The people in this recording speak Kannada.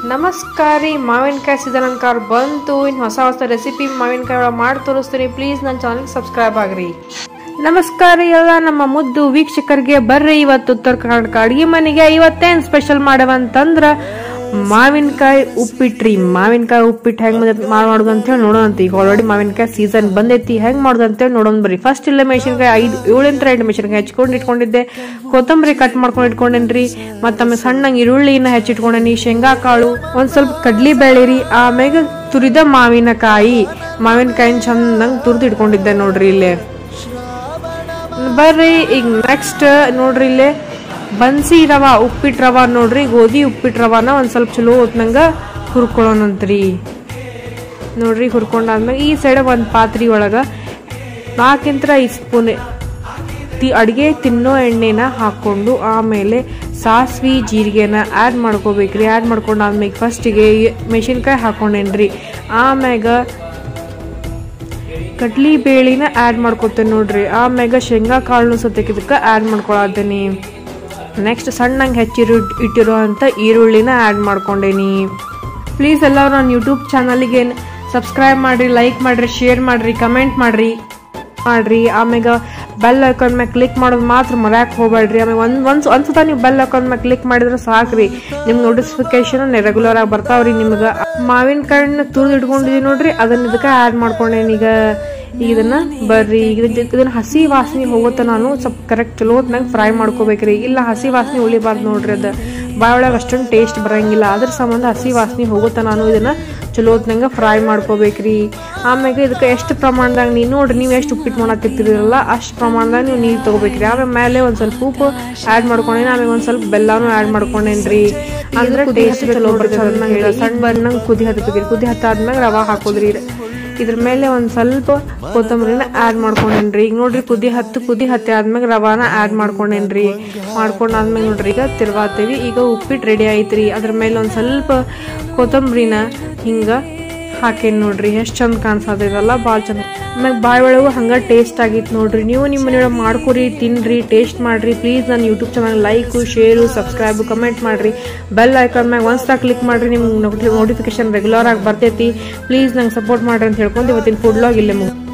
ನಮಸ್ಕಾರ ರೀ, ಮಾವಿನಕಾಯಿ ಸೀಸನ್ ಅನ್ಕಾರ ಬಂತು. ಇನ್ನು ಹೊಸ ಹೊಸ ರೆಸಿಪಿ ಮಾವಿನಕಾಯಿ ಒಳಗೆ ಮಾಡಿ ತೋರಿಸ್ತೀನಿ. ಪ್ಲೀಸ್ ನನ್ನ ಚಾನಲ್ಗೆ ಸಬ್ಸ್ಕ್ರೈಬ್ ಆಗ್ರಿ. ನಮಸ್ಕಾರ ಎಲ್ಲ ನಮ್ಮ ಮುದ್ದು ವೀಕ್ಷಕರಿಗೆ. ಬರ್ರಿ, ಇವತ್ತು ಉತ್ತರ ಕರ್ನಾಟಕ ಅಡಿಗೆ ಮನೆಗೆ ಇವತ್ತೇನು ಸ್ಪೆಷಲ್ ಮಾಡವಂತಂದ್ರ ಮಾವಿನಕಾಯಿ ಉಪ್ಪಿಟ್ರಿ. ಮಾವಿನಕಾಯಿ ಉಪ್ಪಿಟ್ಟು ಹೆಂಗ್ ಮಾಡೋದು ಅಂತ ಹೇಳಿ ನೋಡೋಣ. ಈಗ ಆಲ್ರೆಡಿ ಮಾವಿನಕಾಯಿ ಸೀಸನ್ ಬಂದೈತಿ, ಹೆಂಗ್ ಮಾಡೋದು ಅಂತ ಹೇಳಿ ನೋಡೋಣ ಬರ್ರಿ. ಫಸ್ಟ್ ಇಲ್ಲ ಮೆಣಸಿನಕಾಯಿ 7 ಮೆಣಸಿನಕಾಯಿ ಹಚ್ಕೊಂಡು ಇಟ್ಕೊಂಡಿದ್ದೆ. ಕೊತ್ತಂಬರಿ ಕಟ್ ಮಾಡ್ಕೊಂಡು ಇಟ್ಕೊಂಡೇನ್ರಿ. ಮತ್ತೊಮ್ಮೆ ಸಣ್ಣಂಗೆ ಈರುಳ್ಳಿನ ಹೆಚ್ಚಿಟ್ಕೊಂಡೇನಿ. ಶೇಂಗಾ ಕಾಳು, ಒಂದ್ ಸ್ವಲ್ಪ ಕಡ್ಲಿ ಬೇಳೆರಿ, ಆಮ್ಯಾಗ ತುರಿದ ಮಾವಿನಕಾಯಿನ ಚಂದಂಗ್ ತುರಿದು ಇಟ್ಕೊಂಡಿದ್ದೆ ನೋಡ್ರಿ ಇಲ್ಲೇ. ಬರ್ರಿ ಈಗ ನೆಕ್ಸ್ಟ್ ನೋಡ್ರಿ ಇಲ್ಲೇ ಬನ್ಸಿ ರವಾ ಉಪ್ಪಿಟ್ಟು ರವಾ ನೋಡ್ರಿ, ಗೋಧಿ ಉಪ್ಪಿಟ್ಟು ರವಾನ ಒಂದ್ ಸ್ವಲ್ಪ ಚಲೋ ಹೊತ್ನಂಗ ಹುರ್ಕೊಳ್ಳೋಣಂತ್ರಿ. ನೋಡ್ರಿ ಹುರ್ಕೊಂಡಾದ್ಮೇಲೆ ಈ ಸೈಡ್ ಒಂದ್ ಪಾತ್ರೆ ಒಳಗ 4-5 ಸ್ಪೂನ್ ಅಡಿಗೆ ತಿನ್ನೋ ಎಣ್ಣೆನ ಹಾಕೊಂಡು ಆಮೇಲೆ ಸಾಸ್ವಿ ಜೀರಿಗೆನ ಆಡ್ ಮಾಡ್ಕೋಬೇಕ್ರಿ. ಆಡ್ ಮಾಡ್ಕೊಂಡಾದ್ಮೇಲೆ ಫಸ್ಟಿಗೆ ಮೆಣಸಿನ್ಕಾಯಿ ಹಾಕೊಂಡೇನ್ರಿ. ಆಮ್ಯಾಗ ಕಡ್ಲಿ ಬೇಳಿನ ಆಡ್ ಮಾಡ್ಕೊತೇನೆ ನೋಡ್ರಿ. ಆಮ್ಯಾಗ ಶೇಂಗಾ ಕಾಳನ್ನು ಸದ್ಯಕ್ಕೆ ಇದಕ್ಕೆ ಆಡ್ ಮಾಡ್ಕೊಳತ್ತೇನಿ. ನೆಕ್ಸ್ಟ್ ಸಣ್ಣಂಗೆ ಇಟ್ಟಿರೋ ಅಂತ ಈರುಳ್ಳಿನ ಆಡ್ ಮಾಡ್ಕೊಂಡೇನಿ. ಪ್ಲೀಸ್ ಎಲ್ಲರೂ ನನ್ನ ಯೂಟ್ಯೂಬ್ ಚಾನಲ್ಗೆ ಸಬ್ಸ್ಕ್ರೈಬ್ ಮಾಡ್ರಿ, ಲೈಕ್ ಮಾಡ್ರಿ, ಶೇರ್ ಮಾಡ್ರಿ, ಕಮೆಂಟ್ ಮಾಡ್ರಿ. ಆಮ್ಯಾಗ ಬೆಲ್ ಐಕಾನ್ ಮ್ಯಾಗ ಕ್ಲಿಕ್ ಮಾಡೋದು ಮಾತ್ರ ಮರ್ಯಾಕ್ ಹೋಗ್ಬೇಡ್ರಿ. ಆಮೇಲೆ ಒಂದ್ಸತ ನೀವು ಬೆಲ್ ಐಕಾನ್ ಮ್ಯಾಗ ಕ್ಲಿಕ್ ಮಾಡಿದ್ರೆ ಸಾಕ್ರಿ, ನಿಮ್ಗೆ ನೋಟಿಫಿಕೇಶನ್ ರೆಗ್ಯುಲರ್ ಆಗಿ ಬರ್ತಾವ್ರಿ. ನಿಮ್ಗೆ ಮಾವಿನಕಾಯಿನ ತುರಿದು ಇಟ್ಕೊಂಡಿದೀವಿ ನೋಡ್ರಿ, ಅದನ್ನ ಇದಕ್ಕೆ ಆಡ್ ಮಾಡ್ಕೊಂಡೇನಿ. ಈಗ ಇದನ್ನ ಬರ್ರಿ ಇದನ್ನ ಹಸಿ ವಾಸನೆ ಹೋಗುತ್ತೆ. ನಾನು ಸ್ವಲ್ಪ ಕರೆಕ್ಟ್ ಚಲೋ ಹೊತ್ನಾಗ ಫ್ರೈ ಮಾಡ್ಕೋಬೇಕ್ರಿ. ಇಲ್ಲ ಹಸಿ ವಾಸನೆ ಉಳಿಬಾರ್ದು ನೋಡ್ರಿ, ಅದು ಬಾಯೊಳಗೆ ಅಷ್ಟೊಂದು ಟೇಸ್ಟ್ ಬರಂಗಿಲ್ಲ. ಅದ್ರ ಸಂಬಂಧ ಹಸಿ ವಾಸನೆ ಹೋಗುತ್ತೆ. ನಾನು ಇದನ್ನ ಚಲೋ ಹೊತ್ನಂಗ ಫ್ರೈ ಮಾಡ್ಕೋಬೇಕ್ರಿ. ಆಮ್ಯಾಗ ಇದಕ್ಕೆ ಎಷ್ಟು ಪ್ರಮಾಣದಾಗ ನೋಡ್ರಿ, ನೀವು ಎಷ್ಟು ಉಪ್ಪಿಟ್ಟು ಮಾಡತ್ತಿರ್ತಿರಲ್ಲ ಅಷ್ಟು ಪ್ರಮಾಣದಾಗ ನೀವು ನೀರು ತಗೋಬೇಕ್ರಿ. ಆಮೇಲೆ ಮೇಲೆ ಒಂದ್ ಸ್ವಲ್ಪ ಉಪ್ಪು ಆಡ್ ಮಾಡ್ಕೊಂಡೇನಿ. ಆಮೇಲೆ ಒಂದ್ ಸ್ವಲ್ಪ ಬೆಲ್ಲನೂ ಆಡ್ ಮಾಡ್ಕೊಂಡೇನ್ರಿ. ಅಂದ್ರೆ ಟೇಸ್ಟ್ ಚಲೋ ಬರ್ತದೆ. ಸಣ್ಣ ಬಣ್ಣಂಗ್ ಕುದಿ ಹತ್ತಬೇಕ್ರಿ. ಕುದಿ ಹತ್ತಾದ್ಮ್ಯಾಗ ರವಾ ಹಾಕೋದ್ರಿ. ಇದ್ರ ಮೇಲೆ ಒಂದ್ ಸ್ವಲ್ಪ ಕೊತ್ತಂಬರಿನ ಆಡ್ ಮಾಡ್ಕೊಂಡೇನ್ರಿ. ಈಗ ನೋಡ್ರಿ ಕುದಿ ಹತ್ತಿ ಆದ್ಮ್ಯಾಗ ರವಾನ ಆಡ್ ಮಾಡ್ಕೊಂಡೇನ್ರಿ. ಮಾಡ್ಕೊಂಡಾದ್ಮ್ಯಾಗ ನೋಡ್ರಿ ಈಗ ತಿರ್ವಾತೇವಿ. ಈಗ ಉಪ್ಪಿಟ್ಟು ರೆಡಿ ಐತ್ರಿ. ಅದ್ರ ಮೇಲೆ ಒಂದ್ ಸ್ವಲ್ಪ ಕೊತ್ತಂಬರಿನ ಹಿಂಗ ಹಾಕೇನಿ ನೋಡ್ರಿ. ಎಷ್ಟ್ ಚಂದ ಕಾಣಿಸೋದಿದಲ್ಲ, ಭಾಳ ಚಂದ. ಆಮ್ಯಾಗ ಬಾಯ್ ಒಳಗೂ ಹಂಗ ಟೇಸ್ಟ್ ಆಗಿತ್ತು ನೋಡ್ರಿ. ನೀವು ನಿಮ್ಮ ಮನೆಯೊಳಗೆ ಮಾಡ್ಕೊರಿ, ತಿನ್ರಿ, ಟೇಸ್ಟ್ ಮಾಡ್ರಿ. ಪ್ಲೀಸ್ ನನ್ನ YouTube channel like, share, subscribe, comment ಮಾಡ್ರಿ. ಬೆಲ್ ಐಕಾನ್ ಮ್ಯಾಗ ಒಂದ್ಸಲ ಕ್ಲಿಕ್ ಮಾಡ್ರಿ, ನಿಮ್ಗೆ ನೋಟಿಫಿಕೇಶನ್ ರೆಗ್ಯುಲರ್ ಆಗಿ ಬರ್ತೈತಿ. ಪ್ಲೀಸ್ ನಂಗೆ ಸಪೋರ್ಟ್ ಮಾಡ್ರಿ ಅಂತ ಹೇಳ್ಕೊಂಡು ಇವತ್ತಿನ ಫುಡ್ ಲಾಗ್ ಇಲ್ಲೇ